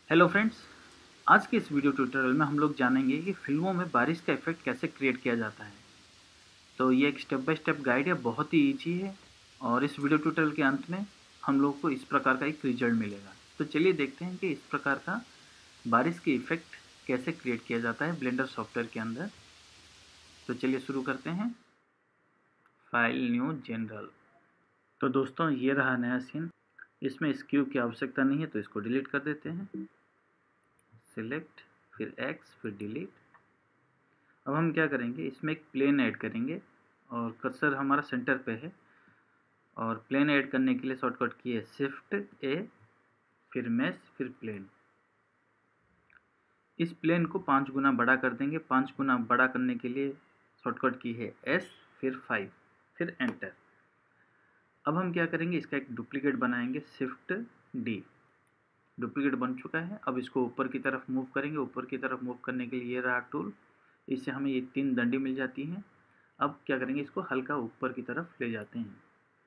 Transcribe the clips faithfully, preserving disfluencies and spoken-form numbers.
Hello friends, आज के इस वीडियो ट्यूटोरियल में हम लोग जानेंगे कि फिल्मों में बारिश का इफेक्ट कैसे क्रिएट किया जाता है। तो ये एक स्टेप बाय स्टेप गाइड है, बहुत ही ईजी है और इस वीडियो ट्यूटोरियल के अंत में हम लोग को इस प्रकार का एक रिजल्ट मिलेगा। तो चलिए देखते हैं कि इस प्रकार का बारिश के इफेक्ट कैसे क्रिएट किया जाता है ब्लेंडर सॉफ्टवेयर के अंदर। तो चलिए शुरू करते हैं। File, new, general. तो दोस्तों ये रहा नया सीन। इसमें इस क्यूब की आवश्यकता नहीं है तो इसको डिलीट कर देते हैं। सिलेक्ट, फिर एक्स, फिर डिलीट। अब हम क्या करेंगे, इसमें एक प्लेन ऐड करेंगे और कर्सर हमारा सेंटर पे है और प्लेन ऐड करने के लिए शॉर्टकट की है शिफ्ट ए, फिर मैश, फिर प्लेन। इस प्लेन को पाँच गुना बड़ा कर देंगे। पाँच गुना बड़ा करने के लिए शॉर्टकट की है एस, फिर फाइव, फिर एंटर। अब हम क्या करेंगे, इसका एक डुप्लीकेट बनाएंगे, शिफ्ट डी। डुप्लीकेट बन चुका है। अब इसको ऊपर की तरफ मूव करेंगे। ऊपर की तरफ मूव करने के लिए ये रहा टूल, इससे हमें ये तीन डंडी मिल जाती हैं। अब क्या करेंगे, इसको हल्का ऊपर की तरफ ले जाते हैं।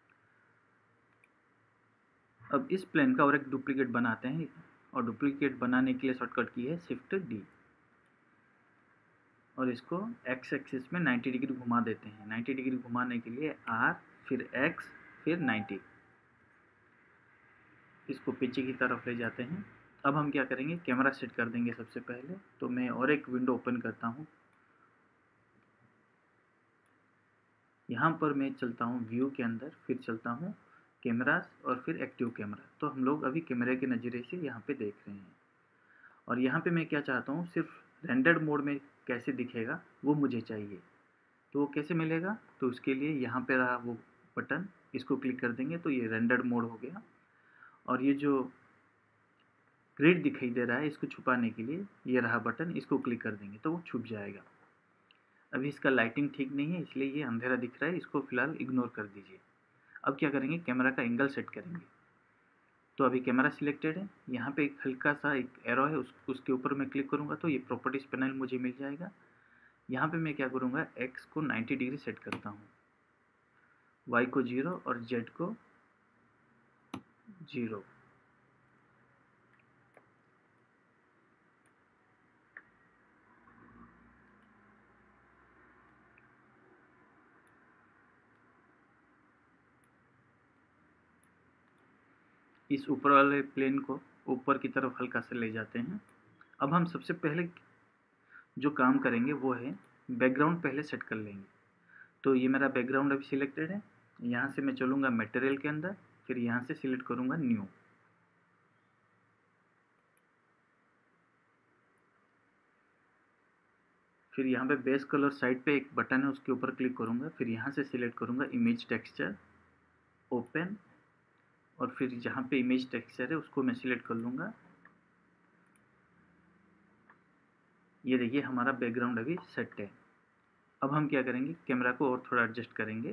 अब इस प्लेन का और एक डुप्लीकेट बनाते हैं और डुप्लीकेट बनाने के लिए शॉर्टकट की है शिफ्ट डी और इसको एक्स एक्सिस में नाइन्टी डिग्री घुमा देते हैं। नाइन्टी डिग्री घुमाने के लिए आर, फिर एक्स, फिर नाइन्टी। इसको पीछे की तरफ ले जाते हैं। अब हम क्या करेंगे, कैमरा सेट कर देंगे सबसे पहले। तो मैं और एक विंडो ओपन करता हूँ। यहाँ पर मैं चलता हूँ व्यू के अंदर, फिर चलता हूँ कैमरास और फिर एक्टिव कैमरा। तो हम लोग अभी कैमरे के नज़रिए से यहाँ पे देख रहे हैं और यहाँ पे मैं क्या चाहता हूँ, सिर्फ रेंडर्ड मोड में कैसे दिखेगा वो मुझे चाहिए। तो वो कैसे मिलेगा, तो उसके लिए यहाँ पे रहा वो बटन, इसको क्लिक कर देंगे तो ये रेंडर्ड मोड हो गया। और ये जो ग्रिड दिखाई दे रहा है इसको छुपाने के लिए ये रहा बटन, इसको क्लिक कर देंगे तो वो छुप जाएगा। अभी इसका लाइटिंग ठीक नहीं है इसलिए ये अंधेरा दिख रहा है, इसको फिलहाल इग्नोर कर दीजिए। अब क्या करेंगे, कैमरा का एंगल सेट करेंगे। तो अभी कैमरा सिलेक्टेड है, यहाँ पे एक हल्का सा एक एरो है, उस उसके ऊपर मैं क्लिक करूँगा तो ये प्रॉपर्टीज़ पैनल मुझे मिल जाएगा। यहाँ पे मैं क्या करूँगा, एक्स को नाइन्टी डिग्री सेट करता हूँ, वाई को जीरो और जेड को जीरो। इस ऊपर वाले प्लेन को ऊपर की तरफ हल्का से ले जाते हैं। अब हम सबसे पहले जो काम करेंगे वो है बैकग्राउंड पहले सेट कर लेंगे। तो ये मेरा बैकग्राउंड अभी सिलेक्टेड है। यहाँ से मैं चलूँगा मटेरियल के अंदर, फिर यहाँ से सिलेक्ट करूँगा न्यू। फिर यहाँ पे बेस कलर साइड पे एक बटन है, उसके ऊपर क्लिक करूँगा। फिर यहाँ से सिलेक्ट करूँगा इमेज टेक्सचर, ओपन, और फिर जहाँ पे इमेज टेक्सचर है उसको मैं सिलेक्ट कर लूँगा। ये देखिए हमारा बैकग्राउंड अभी सेट है। अब हम क्या करेंगे, कैमरा को और थोड़ा एडजस्ट करेंगे।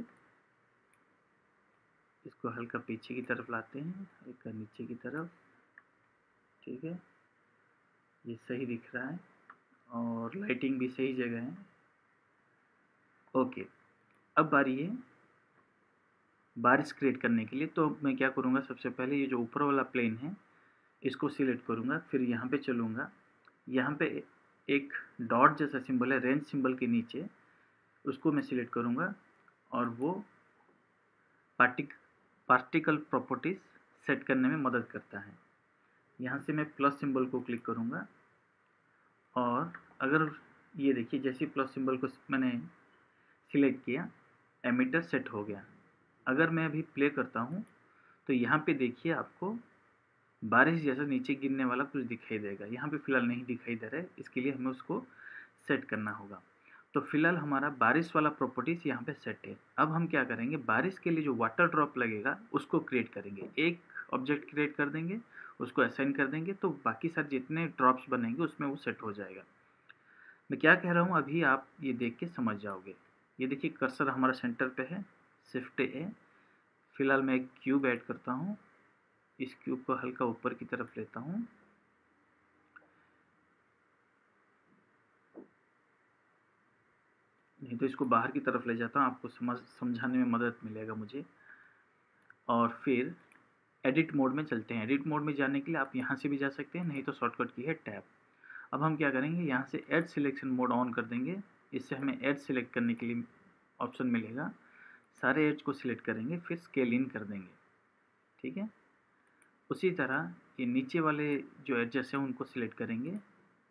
इसको हल्का पीछे की तरफ लाते हैं, हल्का नीचे की तरफ। ठीक है, ये सही दिख रहा है और लाइटिंग भी सही जगह है। ओके, अब बारी है बारिश क्रिएट करने के लिए। तो मैं क्या करूँगा, सबसे पहले ये जो ऊपर वाला प्लेन है इसको सिलेक्ट करूँगा। फिर यहाँ पे चलूँगा, यहाँ पे एक डॉट जैसा सिंबल है रेंज सिंबल के नीचे, उसको मैं सिलेक्ट करूँगा और वो पार्टिक पार्टिकल प्रॉपर्टीज़ सेट करने में मदद करता है। यहाँ से मैं प्लस सिंबल को क्लिक करूँगा और अगर ये देखिए जैसे प्लस सिंबल को मैंने सिलेक्ट किया, एमिटर सेट हो गया। अगर मैं अभी प्ले करता हूँ तो यहाँ पे देखिए आपको बारिश जैसा नीचे गिरने वाला कुछ दिखाई देगा। यहाँ पे फिलहाल नहीं दिखाई दे रहा है, इसके लिए हमें उसको सेट करना होगा। तो फिलहाल हमारा बारिश वाला प्रॉपर्टीज़ यहाँ पे सेट है। अब हम क्या करेंगे, बारिश के लिए जो वाटर ड्रॉप लगेगा उसको क्रिएट करेंगे। एक ऑब्जेक्ट क्रिएट कर देंगे, उसको असाइन कर देंगे, तो बाकी सारे जितने ड्रॉप्स बनेंगे उसमें वो सेट हो जाएगा। मैं क्या कह रहा हूँ अभी आप ये देख के समझ जाओगे। ये देखिए कर्सर हमारा सेंटर पे है, शिफ्ट ए। फिलहाल मैं एक क्यूब ऐड करता हूँ, इस क्यूब को हल्का ऊपर की तरफ लेता हूँ। नहीं तो इसको बाहर की तरफ ले जाता हूँ, आपको समझ समझाने में मदद मिलेगा मुझे। और फिर एडिट मोड में चलते हैं। एडिट मोड में जाने के लिए आप यहाँ से भी जा सकते हैं, नहीं तो शॉर्टकट की है टैब। अब हम क्या करेंगे, यहाँ से ऐड सिलेक्शन मोड ऑन कर देंगे। इससे हमें ऐड सिलेक्ट करने के लिए ऑप्शन मिलेगा। सारे एड्स को सिलेक्ट करेंगे, फिर स्केल इन कर देंगे। ठीक है, उसी तरह ये नीचे वाले जो एडजस्ट हैं उनको सिलेक्ट करेंगे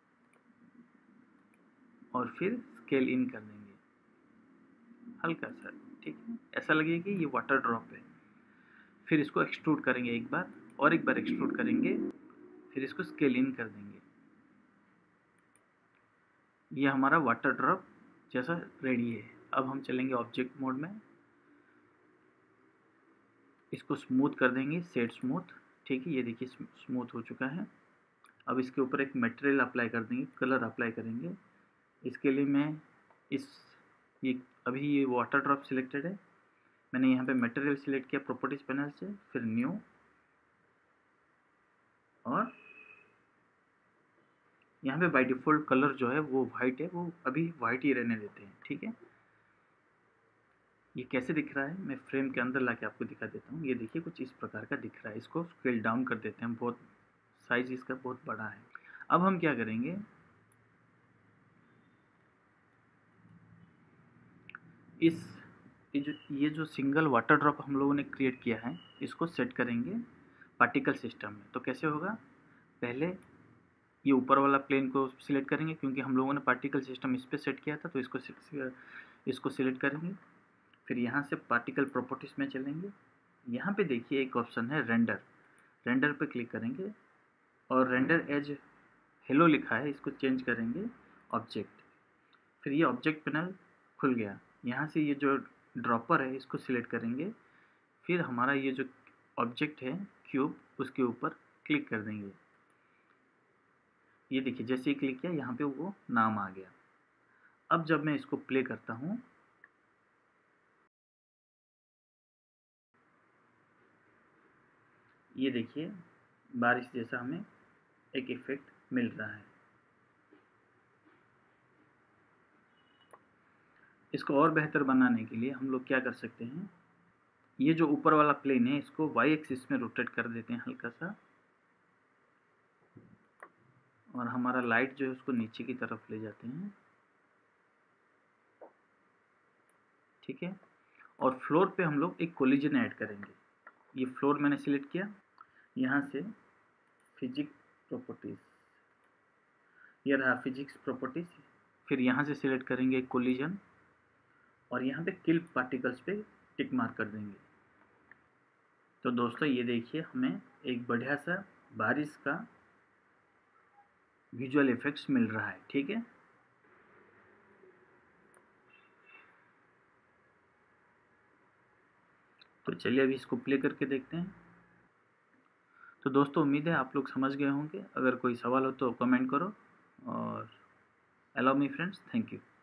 और फिर स्केल इन कर देंगे हल्का सा। ठीक है, ऐसा लगेगा कि ये वाटर ड्रॉप है। फिर इसको एक्सट्रूड करेंगे एक बार, और एक बार एक्सट्रूड करेंगे, फिर इसको स्केल इन कर देंगे। ये हमारा वाटर ड्रॉप जैसा रेडी है। अब हम चलेंगे ऑब्जेक्ट मोड में, इसको स्मूथ कर देंगे, सेट स्मूथ। ठीक है, ये देखिए स्मूथ हो चुका है। अब इसके ऊपर एक मटेरियल अप्लाई कर देंगे, कलर अप्लाई करेंगे। इसके लिए मैं इस ये अभी ये वाटर ड्रॉप सिलेक्टेड है, मैंने यहाँ पे मटेरियल सिलेक्ट किया प्रॉपर्टीज पैनल से, फिर न्यू, और यहाँ पे बाय डिफ़ॉल्ट कलर जो है वो वाइट है, वो अभी वाइट ही रहने देते हैं। ठीक है, ये कैसे दिख रहा है मैं फ्रेम के अंदर लाके आपको दिखा देता हूँ। ये देखिए कुछ इस प्रकार का दिख रहा है। इसको स्केल डाउन कर देते हैं, बहुत साइज इसका बहुत बड़ा है। अब हम क्या करेंगे, इस ये जो ये जो सिंगल वाटर ड्रॉप हम लोगों ने क्रिएट किया है, इसको सेट करेंगे पार्टिकल सिस्टम में। तो कैसे होगा, पहले ये ऊपर वाला प्लेन को सिलेक्ट करेंगे, क्योंकि हम लोगों ने पार्टिकल सिस्टम इस पर सेट किया था, तो इसको इसको सिलेक्ट करेंगे। फिर यहाँ से पार्टिकल प्रॉपर्टीज में चलेंगे। यहाँ पे देखिए एक ऑप्शन है रेंडर, रेंडर पे क्लिक करेंगे और रेंडर एज हेलो लिखा है, इसको चेंज करेंगे ऑब्जेक्ट। फिर ये ऑब्जेक्ट पैनल खुल गया। यहाँ से ये जो ड्रॉपर है इसको सिलेक्ट करेंगे, फिर हमारा ये जो ऑब्जेक्ट है क्यूब, उसके ऊपर क्लिक कर देंगे। ये देखिए जैसे ही क्लिक किया यहाँ पे वो नाम आ गया। अब जब मैं इसको प्ले करता हूँ, ये देखिए बारिश जैसा हमें एक इफेक्ट मिल रहा है। इसको और बेहतर बनाने के लिए हम लोग क्या कर सकते हैं, ये जो ऊपर वाला प्लेन है इसको वाई एक्सिस में रोटेट कर देते हैं हल्का सा, और हमारा लाइट जो है उसको नीचे की तरफ ले जाते हैं। ठीक है, और फ्लोर पे हम लोग एक कोलिजन ऐड करेंगे। ये फ्लोर मैंने सिलेक्ट किया, यहाँ से फिजिक्स प्रॉपर्टीज, ये रहा फिजिक्स प्रॉपर्टीज। फिर यहाँ से सिलेक्ट करेंगे कोलिजन, और यहाँ पे किल पार्टिकल्स पे टिक मार्क कर देंगे। तो दोस्तों ये देखिए हमें एक बढ़िया सा बारिश का विजुअल इफेक्ट्स मिल रहा है। ठीक है, तो चलिए अभी इसको प्ले करके देखते हैं। तो दोस्तों उम्मीद है आप लोग समझ गए होंगे। अगर कोई सवाल हो तो कमेंट करो, और allow me friends, thank you.